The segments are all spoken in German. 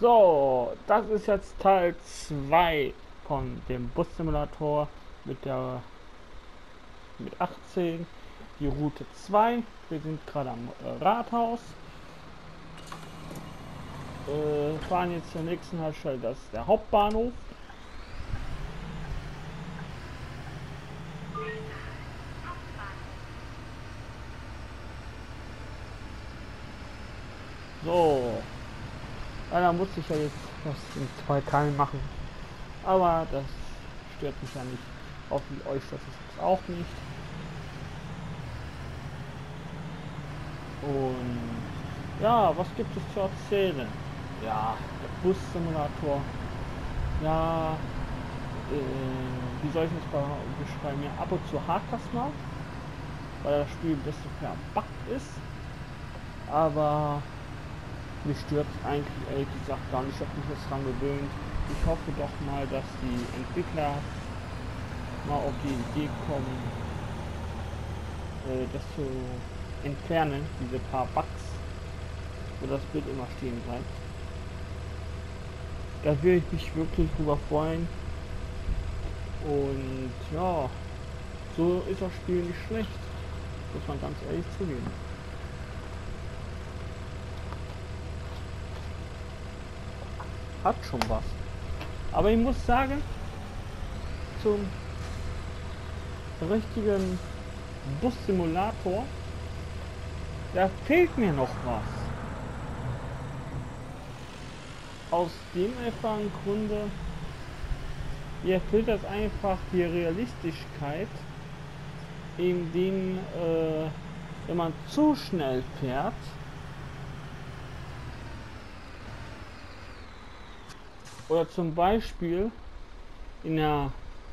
So, das ist jetzt Teil 2 von dem Bus-Simulator mit 18, die Route 2. Wir sind gerade am Rathaus. Fahren jetzt zur nächsten Haltestelle, das ist der Hauptbahnhof. So, da musste ich ja jetzt das in 2 Teilen machen, aber das stört mich ja nicht. Hoffentlich euch das ist jetzt auch nicht. Und ja, was gibt es zu erzählen? Ja, der Bus-Simulator. Ja, wie soll ich das beschreiben? Ja, ab und zu hakt das mal, weil das Spiel ein bisschen verbuggt ist. Aber mich stört es eigentlich ehrlich gesagt gar nicht. Ich habe mich jetzt dran gewöhnt. Ich hoffe doch mal, dass die Entwickler mal auf die Idee kommen, das zu entfernen, diese paar Bugs, wo das Bild immer stehen bleibt. Da würde ich mich wirklich drüber freuen. Und ja, so ist das Spiel nicht schlecht, muss man ganz ehrlich zugeben. Hat schon was. Aber ich muss sagen, zum richtigen Bus-Simulator, da fehlt mir noch was. Aus dem einfachen Grunde, mir fehlt das einfach die Realistigkeit, in dem, wenn man zu schnell fährt, oder zum Beispiel in der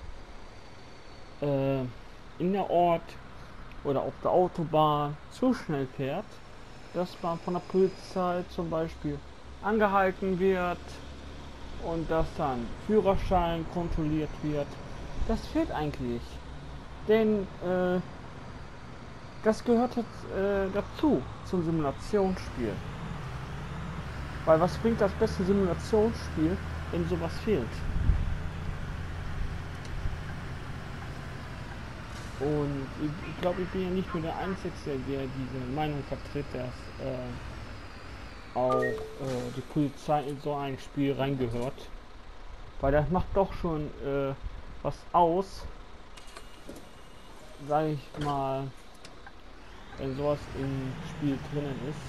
Ort oder auf der Autobahn zu schnell fährt, dass man von der Polizei zum Beispiel angehalten wird und dass dann Führerschein kontrolliert wird. Das fehlt eigentlich, denn das gehört jetzt dazu zum Simulationsspiel. Weil was bringt das beste Simulationsspiel, wenn sowas fehlt? Und ich glaube, ich bin ja nicht nur der Einzige, der diese Meinung vertritt, dass auch die Polizei in so ein Spiel reingehört. Weil das macht doch schon was aus, sag ich mal, wenn sowas im Spiel drinnen ist.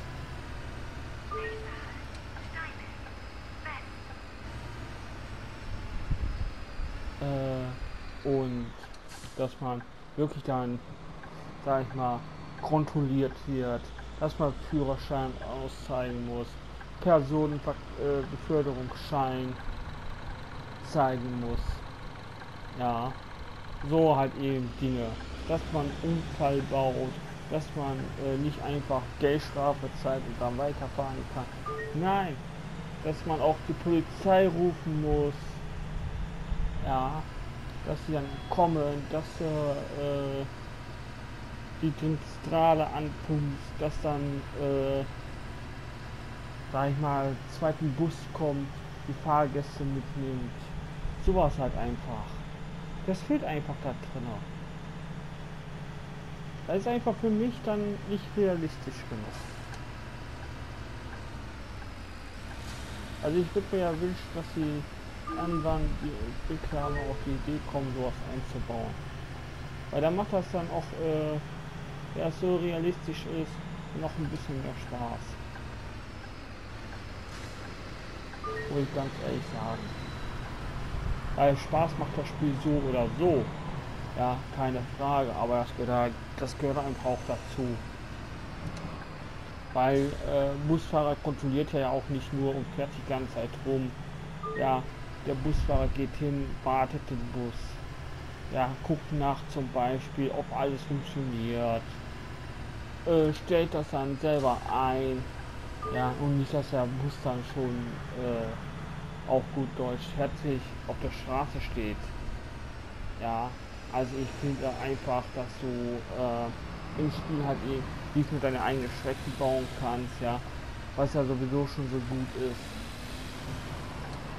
Und dass man wirklich dann, sag ich mal, kontrolliert wird, dass man Führerschein auszeigen muss, Personenbeförderungsschein zeigen muss. Ja, so halt eben Dinge, dass man Unfall baut, dass man nicht einfach Geldstrafe zahlt und dann weiterfahren kann. Nein, dass man auch die Polizei rufen muss. Ja, dass sie dann kommen, dass die Zentrale anpumpt, dass dann, sag ich mal, zweiten Bus kommt, die Fahrgäste mitnimmt. Sowas halt einfach. Das fehlt einfach da drin. Das ist einfach für mich dann nicht realistisch genug. Also ich würde mir ja wünschen, dass sie irgendwann die Entwickler auf die Idee kommen, sowas einzubauen. Weil da macht das dann auch, ja, so realistisch ist, noch ein bisschen mehr Spaß. Muss ich ganz ehrlich sagen. Weil Spaß macht das Spiel so oder so. Ja, keine Frage, aber das gehört einfach auch dazu. Weil Busfahrer kontrolliert ja auch nicht nur und fährt die ganze Zeit rum. Ja, der Busfahrer geht hin, wartet den Bus. Ja, guckt nach zum Beispiel, ob alles funktioniert. Stellt das dann selber ein. Ja, und nicht, dass der Bus dann schon auf gut Deutsch fertig auf der Straße steht. Ja, also ich finde einfach, dass du im Spiel halt nicht nur deine eigenen Strecken bauen kannst, ja, was ja sowieso schon so gut ist.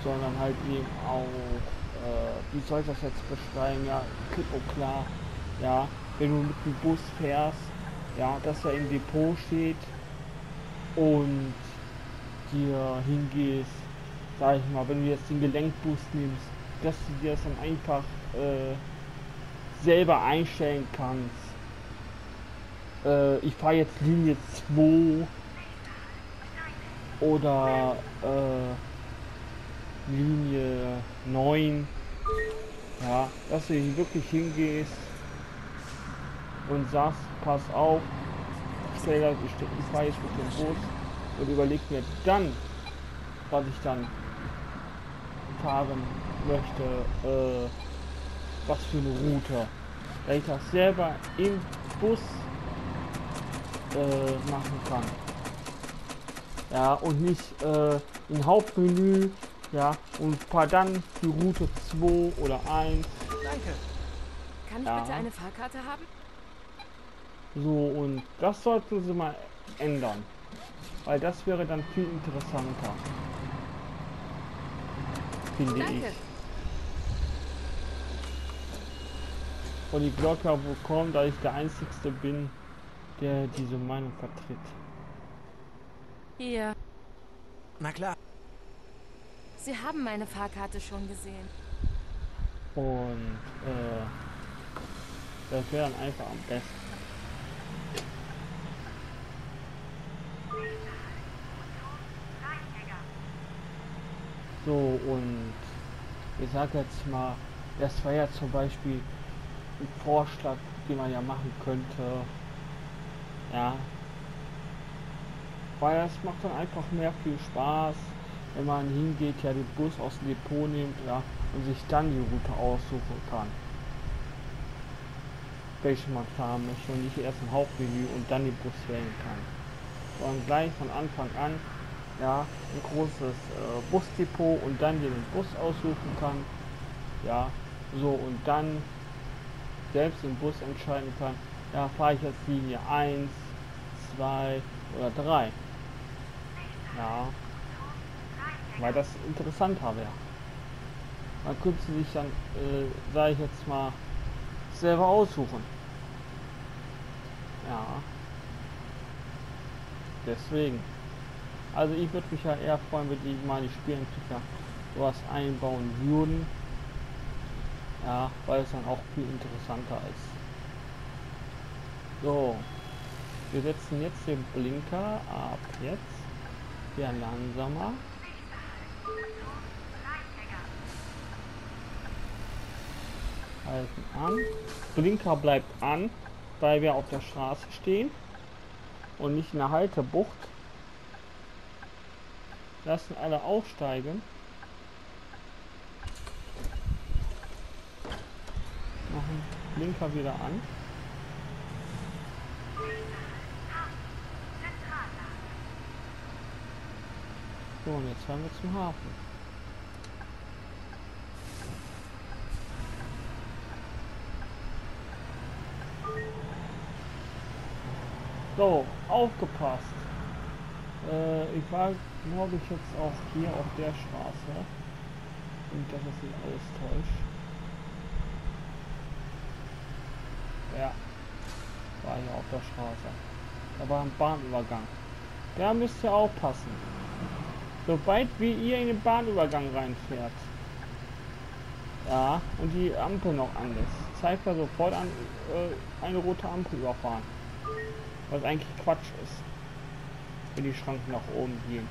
sondern halt eben auch, wie soll ich das jetzt beschreiben, ja, klipp und klar, ja, wenn du mit dem Bus fährst, ja, dass er im Depot steht und dir hingehst, sag ich mal, wenn du jetzt den Gelenkbus nimmst, dass du dir das dann einfach selber einstellen kannst. Ich fahre jetzt Linie 2 oder Linie 9, ja, dass du hier wirklich hingehst und sagst, pass auf, ich fahre jetzt mit dem Bus und überleg mir dann, was ich dann fahren möchte, was für eine Route. Da ich das selber im Bus machen kann. Ja, und nicht im Hauptmenü, ja, und fahr dann die Route 2 oder 1. Danke. Kann ich Ja. bitte eine Fahrkarte haben? So, und das sollten sie mal ändern. Weil das wäre dann viel interessanter. Finde Danke. ich. Und ich glaube ja wohl kaum, da ich der Einzige bin, der diese Meinung vertritt. Hier. Na klar. Sie haben meine Fahrkarte schon gesehen. Und das wäre dann einfach am besten. So, und ich sag jetzt mal, das war ja zum Beispiel ein Vorschlag, den man ja machen könnte. Ja. Weil das macht dann einfach mehr viel Spaß, wenn man hingeht, ja den Bus aus dem Depot nimmt, ja, und sich dann die Route aussuchen kann, welche man fahren möchte und nicht erst im Hauptmenü und dann den Bus wählen kann. Sondern gleich von Anfang an, ja, ein großes Busdepot und dann den Bus aussuchen kann, ja, so, und dann selbst im Bus entscheiden kann, ja, fahre ich jetzt Linie 1, 2 oder 3. Ja, weil das interessanter wäre. Man könnte sich dann, sage ich jetzt mal, selber aussuchen. Ja, deswegen. Also ich würde mich ja eher freuen, wenn die mal die Spielentwickler sowas einbauen würden. Ja, weil es dann auch viel interessanter ist. So, wir setzen jetzt den Blinker ab jetzt. Ja, langsamer. Halten an. Blinker bleibt an, weil wir auf der Straße stehen und nicht in der Haltebucht. Lassen alle aufsteigen. Machen Blinker wieder an. So, und jetzt fahren wir zum Hafen. So, aufgepasst. Ich war, glaube ich, jetzt auch hier auf der Straße. Und das ist nicht alles täuscht. Ja, war hier auf der Straße. Da war ein Bahnübergang. Da müsst ihr aufpassen. Sobald wie ihr in den Bahnübergang reinfährt, ja, und die Ampel noch an ist, zeigt er sofort an, eine rote Ampel überfahren. Was eigentlich Quatsch ist, wenn die Schranken nach oben gehen.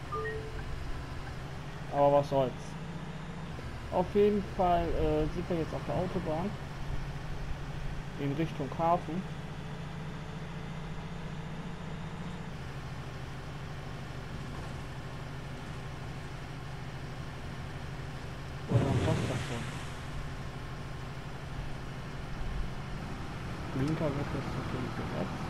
Aber was soll's. Auf jeden Fall sind wir jetzt auf der Autobahn in Richtung Hafen. Und dann passt das schon. Blinker wird jetzt natürlich gesetzt.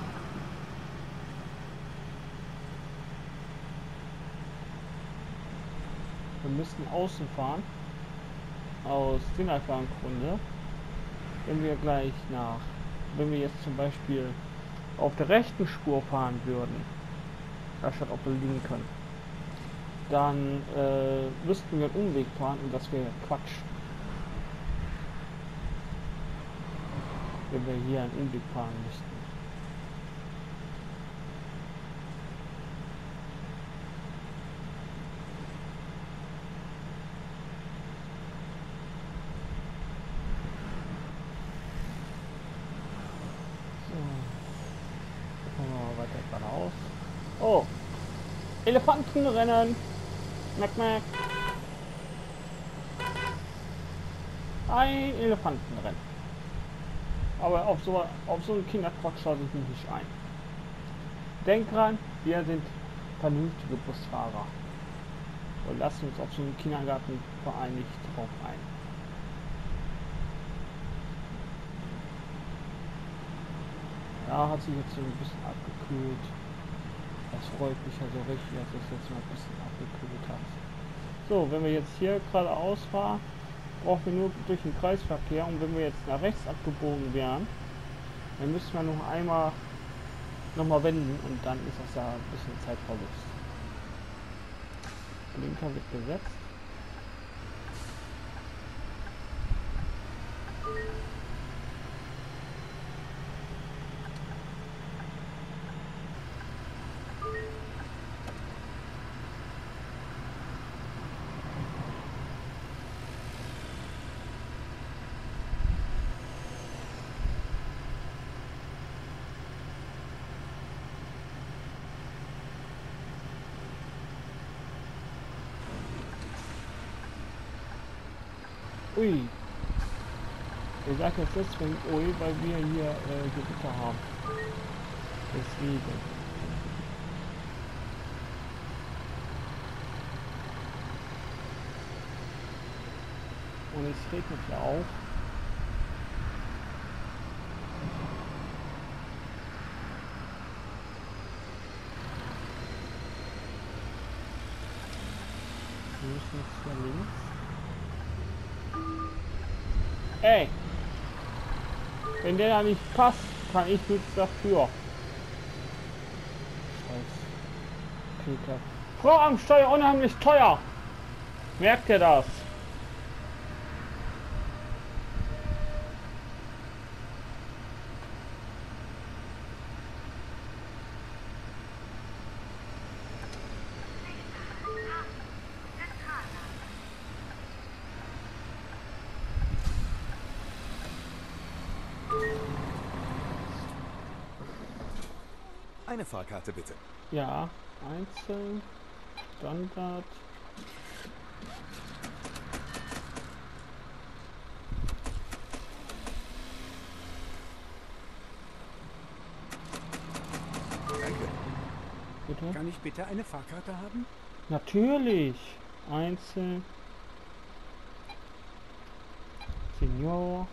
Wir müssten außen fahren, aus den einfachen Grunde, wenn wir gleich wenn wir jetzt zum Beispiel auf der rechten Spur fahren würden, anstatt auf der linken, dann müssten wir einen Umweg fahren und das wäre Quatsch. Wenn wir hier einen Umweg fahren müssten. So. Gucken wir mal weiter geradeaus. Oh! Elefantenrennen! Mac, Mac! Ein Elefantenrennen. Aber auf so einen Kinderquatsch schaue ich mich nicht ein. Denk dran, wir sind vernünftige Busfahrer. Und lassen uns auf so einen Kindergartenverein nicht drauf ein. Ja, hat sich jetzt so ein bisschen abgekühlt. Das freut mich ja so richtig, dass es jetzt mal ein bisschen abgekühlt hat. So, wenn wir jetzt hier geradeaus fahren, brauchen wir nur durch den Kreisverkehr, und wenn wir jetzt nach rechts abgebogen wären, dann müssen wir noch einmal wenden und dann ist das ja ein bisschen Zeitverlust. Blinker wird gesetzt. Ui. Ich sage jetzt deswegen ui, weil wir hier Gewitter haben. Deswegen. Und es regnet ja auch. Wir müssen jetzt hier links. Ey! Wenn der da nicht passt, kann ich nichts dafür. Scheiß Peter. Frau am Steuer unheimlich teuer! Merkt ihr das? Eine Fahrkarte bitte. Ja, einzeln, Standard. Danke. Bitte? Kann ich bitte eine Fahrkarte haben? Natürlich. Einzeln. Senior.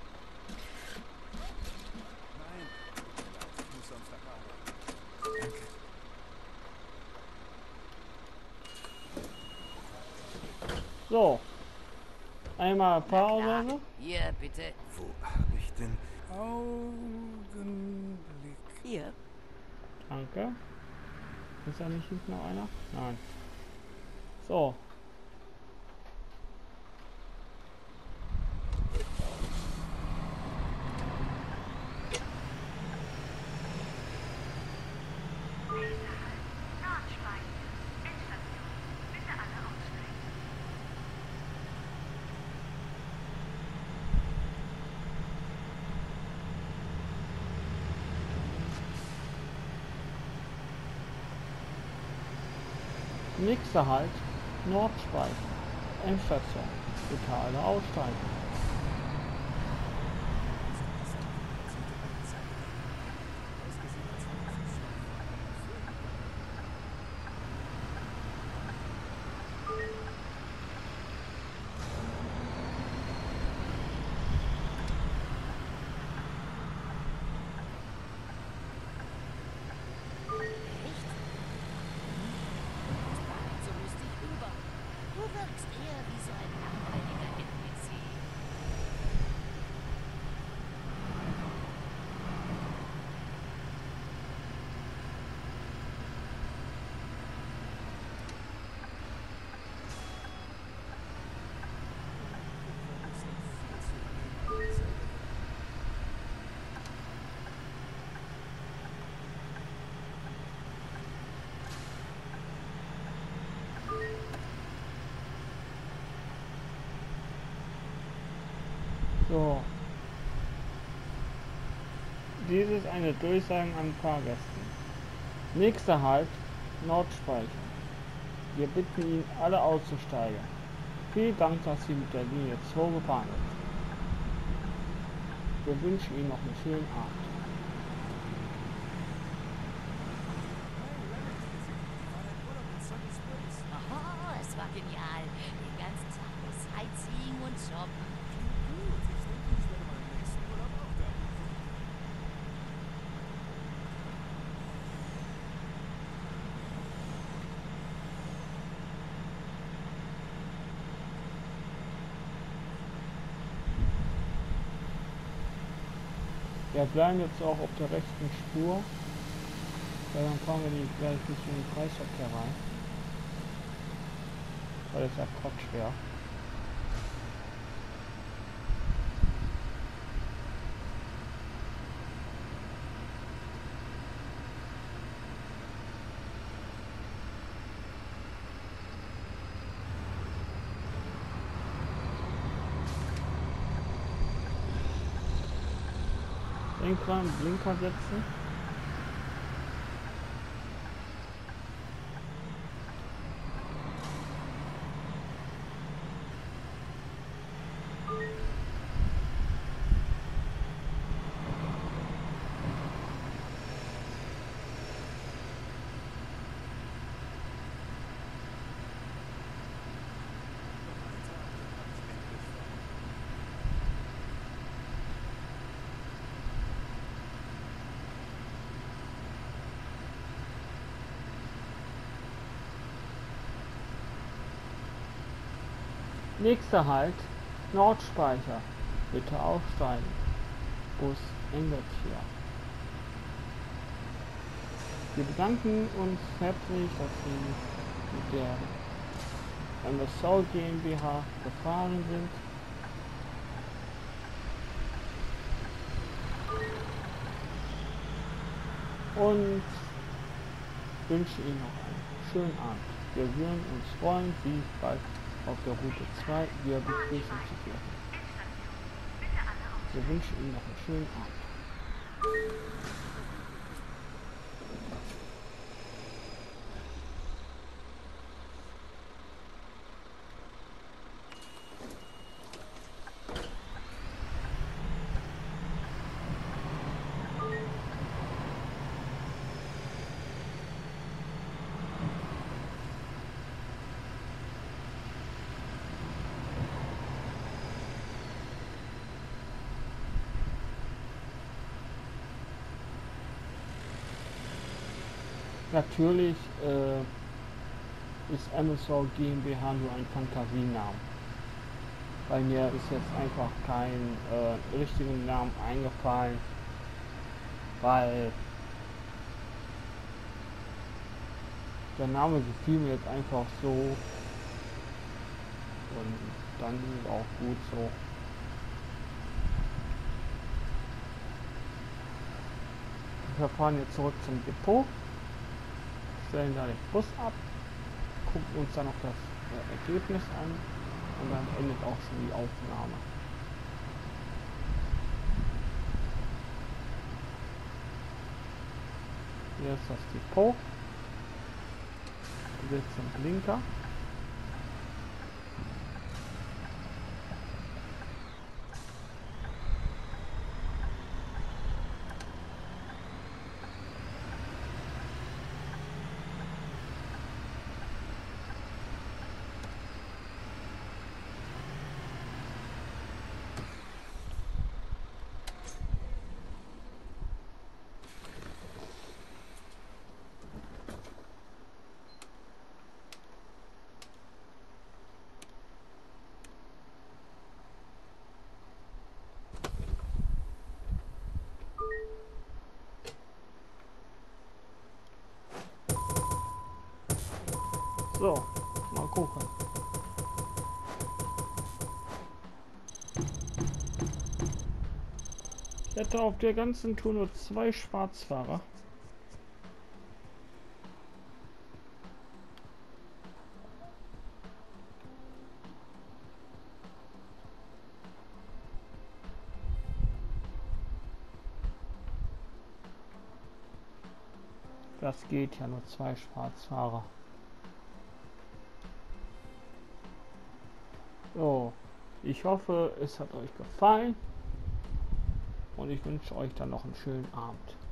Nein. Ich muss Samstag arbeiten. Danke. So. Einmal Pause. Hier, bitte. Wo habe ich denn Augenblick? Hier. Danke. Ist da nicht hinten noch einer? Nein. So. Nächster Halt, Nordspeicher, Endstation, bitte alle aussteigen. So lustig rüber. Du wirkst eher wie so ein langweiliger NPC. So. Dies ist eine Durchsage an Fahrgäste. Nächster Halt, Nordspeicher. Wir bitten ihn, alle auszusteigen. Vielen Dank, dass Sie mit der Linie 2 gefahren sind. Wir wünschen Ihnen noch einen schönen Abend. Oh, es war genial. Den ganzen Tag nur Sightseeing und Shoppen. Gut, ich denke, ich werde meinen nächsten Urlaub auch da machen. Wir bleiben jetzt auch auf der rechten Spur, weil dann fahren wir die gleich nicht in den Kreisverkehr rein. Weil das ja Quatsch wäre. Lenkrad, Blinker setzen. Nächster Halt, Nordspeicher. Bitte aufsteigen. Bus endet hier. Wir bedanken uns herzlich, dass Sie mit der MSV GmbH gefahren sind. Und wünschen Ihnen noch einen schönen Abend. Wir würden uns freuen, Sie bald auf der Route 2 wieder begrüßen zu dürfen. Wir wünschen Ihnen noch einen schönen Abend. Natürlich ist MSV GmbH nur ein Fantasiename. Bei mir ist jetzt einfach kein richtigen Namen eingefallen, weil der Name gefiel mir jetzt einfach so und dann ist es auch gut so. Wir fahren jetzt zurück zum Depot, stellen da den Bus ab, gucken uns dann noch das Ergebnis an und dann endet auch schon die Aufnahme. Hier ist das Depot, hier ist ein Blinker. So, mal gucken. Ich hätte auf der ganzen Tour nur 2 Schwarzfahrer. Das geht ja, nur 2 Schwarzfahrer. So, ich hoffe, es hat euch gefallen und ich wünsche euch dann noch einen schönen Abend.